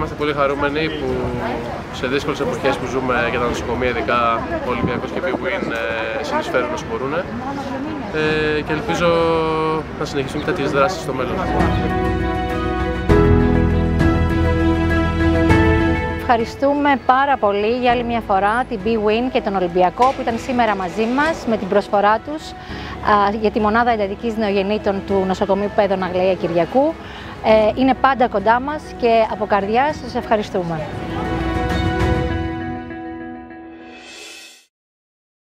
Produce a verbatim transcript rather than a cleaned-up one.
είμαστε πολύ χαρούμενοι που σε δύσκολες εποχές που ζούμε για τα νοσοκομεία, ειδικά ο Ολυμπιακός και η BWIN συνεισφέρουν όσο μπορούν. Ε, και ελπίζω να συνεχίσουν τέτοιες δράσεις στο μέλλον. Ευχαριστούμε πάρα πολύ για άλλη μια φορά την BWIN και τον Ολυμπιακό που ήταν σήμερα μαζί μας με την προσφορά τους α, για τη μονάδα εντατικής νεογεννήτων του νοσοκομείου Παίδων Αγλαία Κυριακού. Ε, είναι πάντα κοντά μας και από καρδιάς σας ευχαριστούμε.